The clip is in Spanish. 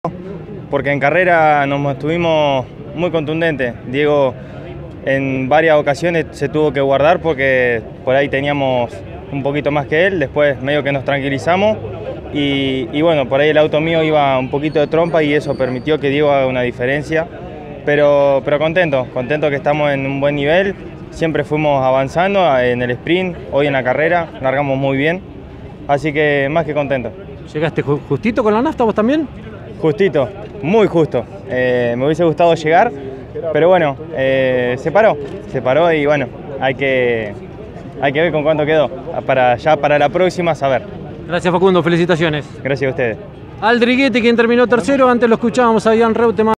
porque en carrera nos mantuvimos muy contundentes. Diego en varias ocasiones se tuvo que guardar porque por ahí teníamos un poquito más que él, después medio que nos tranquilizamos y bueno, por ahí el auto mío iba un poquito de trompa y eso permitió que Diego haga una diferencia, pero contento que estamos en un buen nivel, siempre fuimos avanzando en el sprint, hoy en la carrera, largamos muy bien, así que más que contento. ¿Llegaste justito con la nafta vos también? Justito, muy justo, me hubiese gustado llegar, pero bueno, se paró y bueno, hay que ver con cuánto quedó, para la próxima saber. Gracias Facundo, felicitaciones. Gracias a ustedes. Aldriguete, quien terminó tercero, antes lo escuchábamos a Ian Reutemann.